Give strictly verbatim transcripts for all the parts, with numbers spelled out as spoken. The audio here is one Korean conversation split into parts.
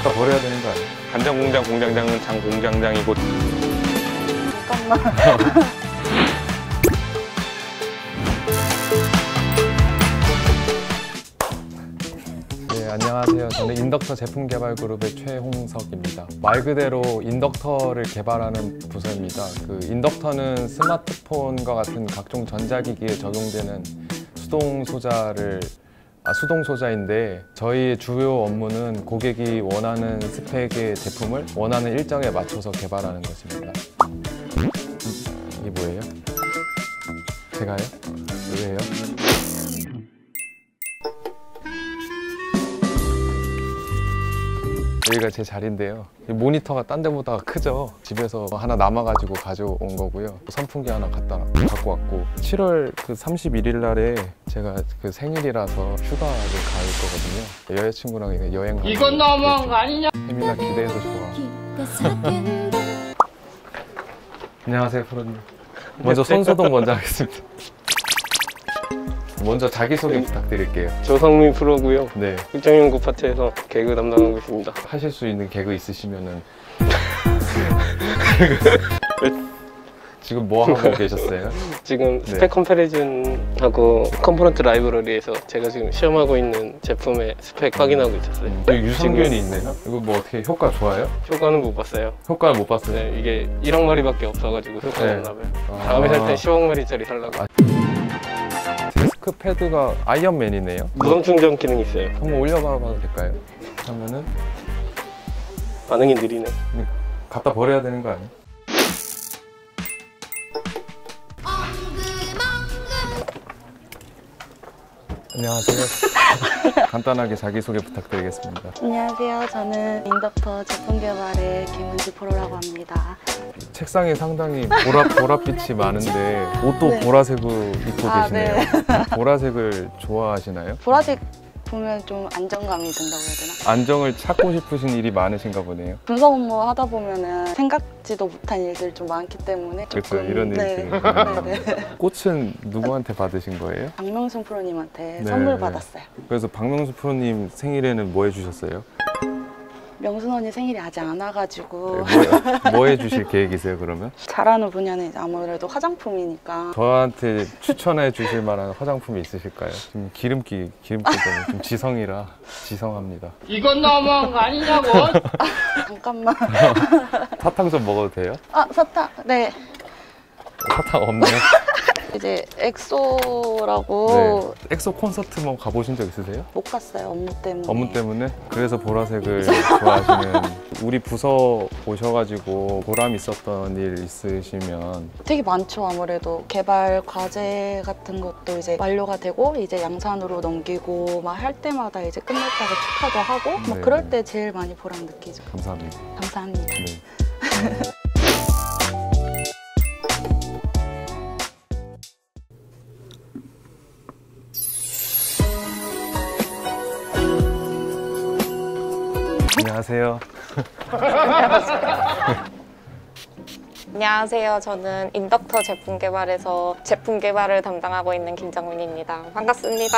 갖다 버려야 되는 거 아니에요? 간장 공장 공장장은 장 공장장이고. 잠깐만. 네, 안녕하세요. 저는 인덕터 제품 개발 그룹의 최홍석입니다. 말 그대로 인덕터를 개발하는 부서입니다. 그 인덕터는 스마트폰과 같은 각종 전자기기에 적용되는 수동 소자를 아, 수동 소자인데 저희의 주요 업무는 고객이 원하는 스펙의 제품을 원하는 일정에 맞춰서 개발하는 것입니다. 이게 뭐예요? 제가요? 왜요? 여기가 제 자리인데요. 이 모니터가 딴 데보다 크죠? 집에서 하나 남아가지고 가져온 거고요. 선풍기 하나 갖다 갖고 왔고 칠월 그 삼십일일 날에 제가 그 생일이라서 휴가를 갈 거거든요. 여자친구랑 여행 가는 이건 너무한 거 아니냐? 혜미가 기대해서 좋아. 안녕하세요, 프로님. 먼저 손소독 먼저 하겠습니다. 먼저 자기소개 부탁드릴게요. 조성민 프로고요. 네. 일정연구 파트에서 개그 담당하고 있습니다. 하실 수 있는 개그 있으시면은 지금 뭐 하고 계셨어요? 지금 네. 스펙 컴패리즌하고 컴포넌트 라이브러리에서 제가 지금 시험하고 있는 제품의 스펙 확인하고 있었어요. 음, 여기 유산균이 있네요? 이거 뭐 어떻게 효과 좋아요? 효과는 못 봤어요. 효과를 못 봤어요? 네, 이게 일억 마리밖에 없어가지고 효과가 네. 없나 봐요. 아. 다음에 살 때 십억 마리짜리 살라고. 아. 데스크 패드가 아이언맨이네요? 무선 충전 기능이 있어요. 한번 올려봐도 될까요? 하면은 반응이 느리네. 갖다 버려야 되는 거 아니에요? 안녕하세요. 간단하게 자기소개 부탁드리겠습니다. 안녕하세요. 저는 인덕터 제품 개발의 김은지 프로라고 합니다. 책상에 상당히 보라, 보랏빛이 많은데 옷도 네. 보라색으로 입고 아, 계시네요. 네. 보라색을 좋아하시나요? 보라색 보면 좀 안정감이 든다고 해야 되나? 안정을 찾고 싶으신 일이 많으신가 보네요. 분석 업무 하다 보면은 생각지도 못한 일들 좀 많기 때문에 그렇죠. 조금, 이런 네. 일들이. 네, 네. 꽃은 누구한테 받으신 거예요? 박명순 프로님한테 네, 선물 네. 받았어요. 그래서 박명수 프로님 생일에는 뭐 해주셨어요? 명순 언니 생일이 아직 안 와가지고 네, 뭐, 뭐 해주실 계획이세요 그러면? 잘하는 분야는 아무래도 화장품이니까 저한테 추천해 주실 만한 화장품이 있으실까요? 지금 기름기, 기름기 때문에 좀 지성이라 지성합니다. 이건 너무한 거 아니냐고? 잠깐만. 사탕 좀 먹어도 돼요? 아 사탕 네 사탕 없네요. 이제 엑소라고 네. 엑소 콘서트 뭐 가보신 적 있으세요? 못 갔어요 업무 때문에. 업무 때문에? 그래서 보라색을 좋아하시는 우리 부서 오셔가지고 보람 있었던 일 있으시면 되게 많죠. 아무래도 개발 과제 같은 것도 이제 완료가 되고 이제 양산으로 넘기고 막 할 때마다 이제 끝났다고 축하도 하고 막 네. 그럴 때 제일 많이 보람 느끼죠. 감사합니다. 감사합니다. 네. 안녕하세요. 안녕하세요. 저는 인덕터 제품 개발에서 제품 개발을 담당하고 있는 김정민입니다. 반갑습니다.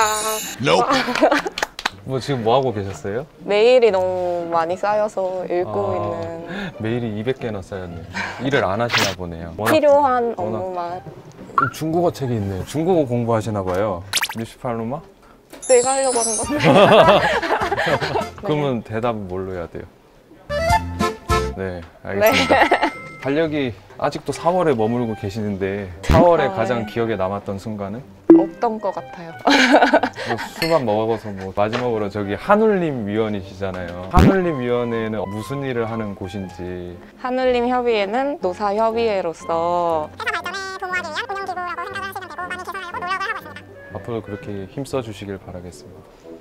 뭐 지금 뭐 하고 계셨어요? 메일이 너무 많이 쌓여서 읽고 아, 있는 메일이 이백 개나 쌓였네요. 일을 안 하시나 보네요. 워낙, 필요한 워낙- 업무만. 중국어 책이 있네요. 중국어 공부하시나 봐요. 뉴스팔로마? 내가 하려고 하는 건데. 그러면 대답은 뭘로 해야 돼요? 네, 알겠습니다. 네. 달력이 아직도 사월에 머물고 계시는데 사월에 아, 가장 네. 기억에 남았던 순간은? 없던 것 같아요. 뭐 술만 먹어서 뭐 마지막으로 저기 한울림 위원이시잖아요. 한울림 위원회는 무슨 일을 하는 곳인지. 하늘림 협의회는 노사협의회로서 앞으로 그렇게 힘써 주시길 바라겠습니다.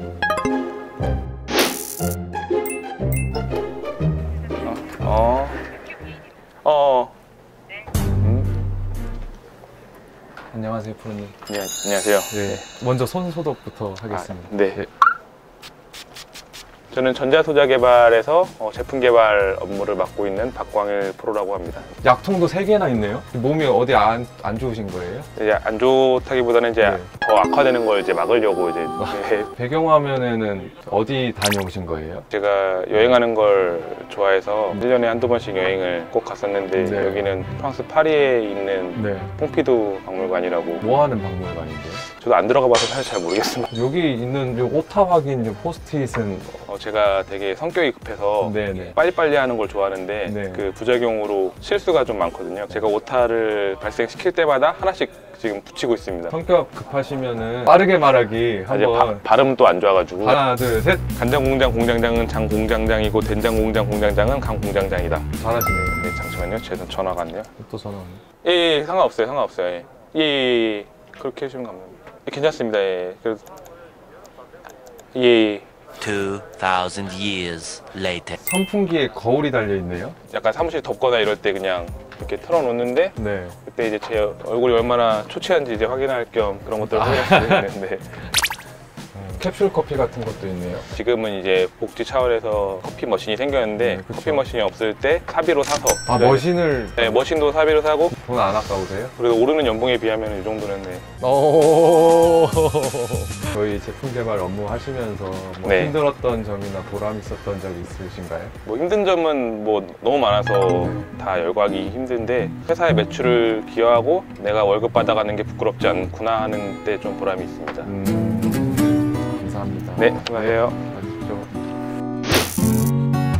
어. 어. 음. 안녕하세요, 프로님. 네, 안녕하세요. 네. 먼저 손 소독부터 하겠습니다. 아, 네. 저는 전자소자 개발에서 어, 제품 개발 업무를 맡고 있는 박광일 프로라고 합니다. 약통도 세 개나 있네요. 몸이 어디 안, 안 좋으신 거예요? 이제 안 좋다기보다는 이제 네. 더 악화되는 걸 이제 막으려고 이제 네. 배경화면에는 어디 다녀오신 거예요? 제가 여행하는 걸 좋아해서 일 년에 한두 번씩 여행을 꼭 갔었는데 네. 여기는 프랑스 파리에 있는 네. 퐁피두 박물관이라고. 뭐 하는 박물관인데요? 저도 안 들어가 봐서 사실 잘 모르겠습니다. 여기 있는 요 오타 확인 요 포스트잇은 어, 제가 되게 성격이 급해서 네네. 빨리빨리 하는 걸 좋아하는데 네. 그 부작용으로 실수가 좀 많거든요. 제가 오타를 발생시킬 때마다 하나씩 지금 붙이고 있습니다. 성격 급하시면은 빠르게 말하기 이제 한번 바, 발음도 안 좋아가지고 하나 둘 셋 간장공장 공장장은 장공장장이고 된장공장 공장장은 강공장장이다. 잘하시네요. 네, 잠시만요. 제 전화가 왔네요. 또 전화 왔네. 예, 예, 상관없어요. 상관없어요. 예, 예, 예, 예. 그렇게 해주시면 감사합니다. 예, 괜찮습니다. 예, 그래도 예, 예. two thousand years later. 선풍기에 거울이 달려 있네요. 약간 사무실 덥거나 이럴 때 그냥 이렇게 틀어놓는데 네. 그때 이제 제 얼굴이 얼마나 초췌한지 이제 확인할 겸 그런 것들을 확인할 수 있는데 음, 캡슐 커피 같은 것도 있네요. 지금은 이제 복지 차원에서 커피 머신이 생겼는데 네, 그쵸. 커피 머신이 없을 때 사비로 사서 아 네. 머신을 네, 머신도 사비로 사고 돈 안 아까우세요? 그래도 오르는 연봉에 비하면 이 정도는 네. 오. 저희 제품 개발 업무 하시면서 뭐 네. 힘들었던 점이나 보람 있었던 적이 있으신가요? 뭐 힘든 점은 뭐 너무 많아서 다 열거하기 힘든데 회사의 매출을 기여하고 내가 월급 받아가는 게 부끄럽지 않구나 하는 때 좀 보람이 있습니다. 음, 감사합니다. 네, 수고하세요. 가십시오.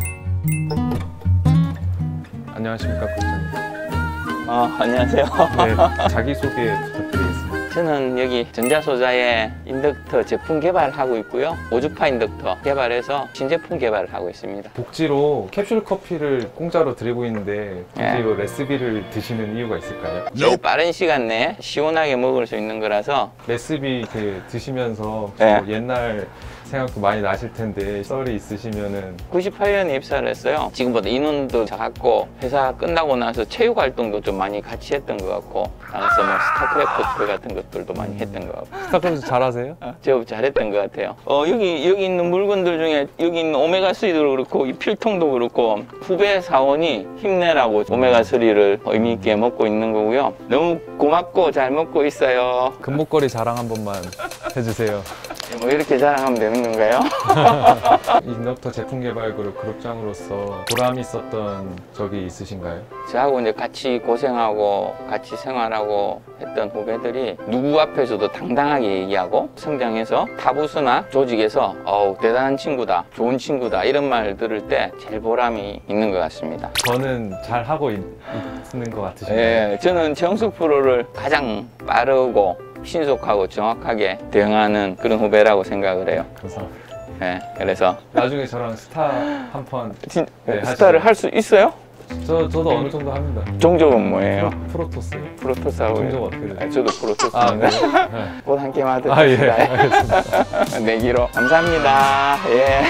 안녕하십니까, 국장님. 어, 안녕하세요. 네, 자기소개 부탁드리겠습니다. 저는 여기 전자소자의 인덕터 제품 개발하고 있고요. 오주파 인덕터 개발해서 신제품 개발을 하고 있습니다. 복지로 캡슐 커피를 공짜로 드리고 있는데 굳이 네. 이 레시피를 드시는 이유가 있을까요? 제일 빠른 시간 내에 시원하게 먹을 수 있는 거라서 레시피 이렇게 드시면서 네. 뭐 옛날 생각도 많이 나실 텐데 썰이 있으시면은 구십팔 년에 입사를 했어요. 지금보다 인원도 작았고 회사 끝나고 나서 체육 활동도 좀 많이 같이 했던 것 같고 그래서 뭐 스타크래프트 같은 것들도 많이 했던 것 같고 스타크래프트 잘하세요? 제법 잘했던 것 같아요. 어, 여기 여기 있는 물건들 중에 여기 있는 오메가삼도 그렇고 이 필통도 그렇고 후배 사원이 힘내라고 오메가삼을 의미 있게 먹고 있는 거고요. 너무 고맙고 잘 먹고 있어요. 금목걸이 자랑 한 번만 해주세요. 뭐 이렇게 자랑하면 되는 건가요? 인덕터 제품 개발 그룹 그룹장으로서 보람 있었던 적이 있으신가요? 저하고 이제 같이 고생하고 같이 생활하고 했던 후배들이 누구 앞에서도 당당하게 얘기하고 성장해서 타부서나 조직에서 어우 대단한 친구다, 좋은 친구다 이런 말 들을 때 제일 보람이 있는 것 같습니다. 저는 잘 하고 있, 있는 것 같으신가요? 예, 저는 최영석 프로를 가장 빠르고 신속하고 정확하게 대응하는 그런 후배라고 생각을 해요. 감사합니다. 예, 그래서 나중에 저랑 스타 한 판 진, 네, 스타를 할 수 있어요? 저, 저도 어느 정도 합니다. 종족은 뭐예요? 프로, 프로토스요. 프로토스 하고 종족 어떻게 돼요? 아, 저도 프로토스 아, 하는데 네. 네. 곧 한 게임 하도록 아, 예. 하겠습니다. 알겠습니다. 내기로 감사합니다. 예.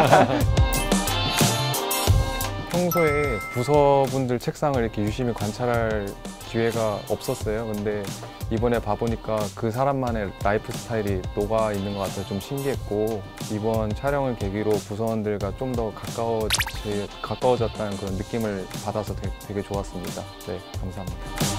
평소에 부서분들 책상을 이렇게 유심히 관찰할 기회가 없었어요. 근데 이번에 봐보니까 그 사람만의 라이프 스타일이 녹아 있는 것 같아서 좀 신기했고 이번 촬영을 계기로 부서원들과 좀 더 가까워지, 가까워졌다는 그런 느낌을 받아서 되게, 되게 좋았습니다. 네, 감사합니다.